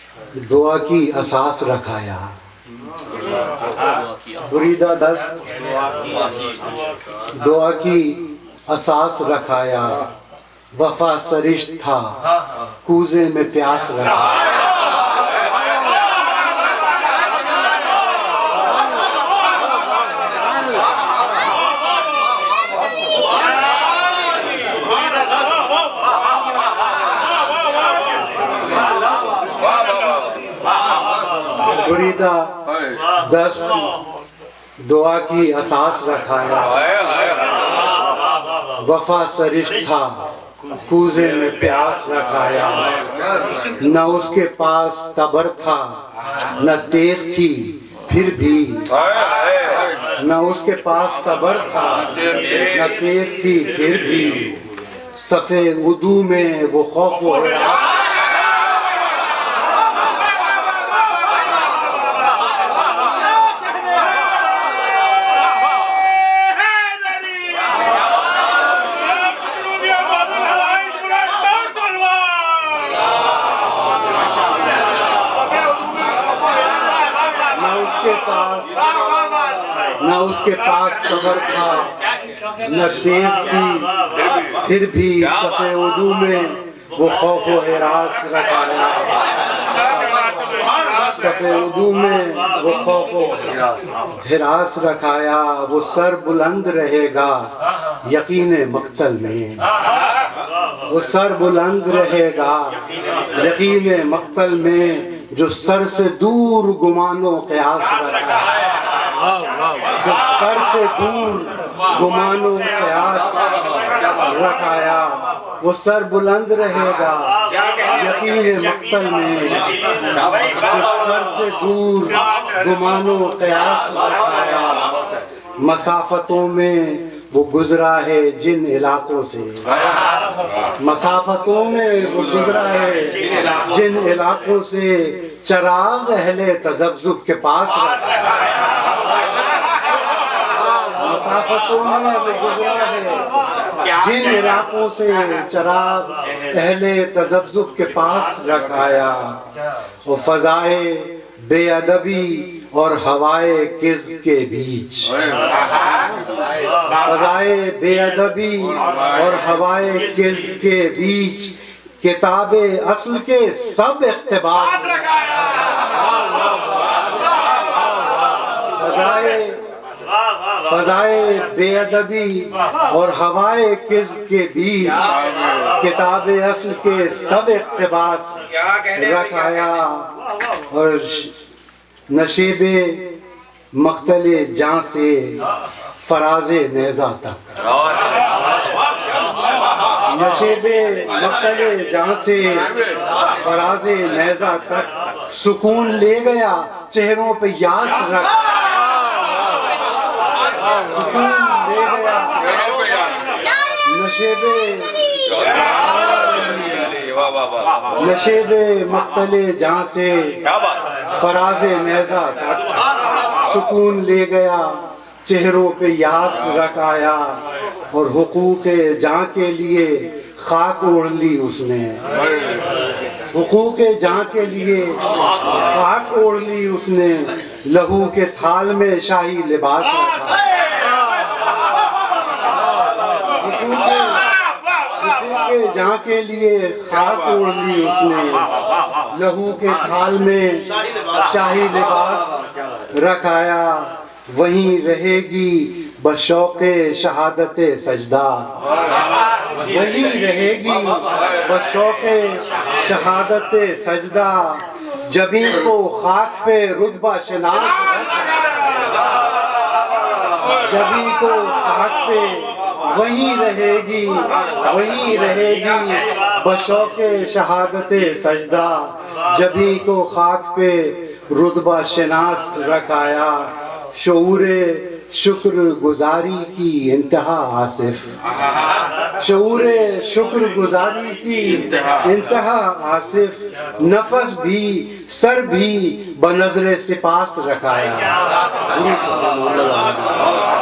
दुआ की असास रखाया, बुरीदा दस्त दुआ की असास रखाया, वफा सरिश्त था कूजे में प्यास रखाया। बुरीदा दस्त दुआ की असास रखाया, वफा सरिश्त था कूजे में प्यास रखाया। न उसके पास तबर था न तेग थी फिर भी, न उसके पास तबर था न तेग थी फिर भी, सफ़े उदू में वो खौफ हो गया। न उसके पास कबर था न तेग थी फिर भी, सफ़े उदू में वो खौफ व हिरास रखाया। सफ़े उदू में वो खौफ व हिरास रखाया। वो सर बुलंद रहेगा यकीन मक्तल में, वो सर बुलंद रहेगा यकीन मक्तल में, जो सर से दूर गुमानो क़यास रखाया। जो सर से दूर गुमानो क़यास रखाया, वो सर बुलंद रहेगा यकीन मक्तल में, जो सर से दूर गुमानो क़यास रखाया। मसाफ़तों में वो गुजरा है जिन इलाकों से, मसाफ़तों में वो गुजरा है जिन इलाकों से, चराग अहले तज़ब्ज़ुब के पास रखाया। मसाफ़तों में वो गुजरा है जिन इलाकों से, चराग अहले तज़ब्ज़ुब के पास रखाया। वो फ़ज़ाए बेअदबी और हवाए किज़्ब के बीच, फ़ज़ाए बेअदबी और हवाए किज़्ब के बीच, किताबे असल के सब इक़्तिबास रखाया। फ़ज़ाए बेअदबी और हवाए किज़्ब के बीच, किताबे असल के सब इक़्तिबास रखाया। और नशेबे मख्तले जाँ से फराज़े नेज़ा तक, नशेबे मख्तले जाँ से फराज़े नेज़ा तक, सुकून ले गया चेहरों पे यास रख, सुकून ले गया नशेबे मख्तले जाँ से फराज़े नेज़ा तक, सुकून ले गया चेहरों पे यास रखाया। और हुकूक़े जाँ के लिए खाक ओढ़ ली उसने, हुकूक़े जाँ के लिए खाक ओढ़ ली उसने, लहू के थाल में शाही लिबास रखा। हुकूक़े जाँ के लिए खाक ओढ़ ली उसने, लहू के थाल में शाही लिबास रखाया। वहीं रहेगी बशौक़े शहादते सजदा, वहीं रहेगी बशौक़े शहादते सजदा, जबी को खाक पे रुतबा शनास, जबी को खाक पे वहीं रहेगी बशौक़े शहादते सजदा, जबी को खाक पे रुतबा शनास रखाया। शऊरे शुक्र गुजारी की इंतहा आसिफ, शऊरे शुक्र गुजारी की इंतहा आसिफ, नफस भी सर भी बनज़रे सिपास रखाया।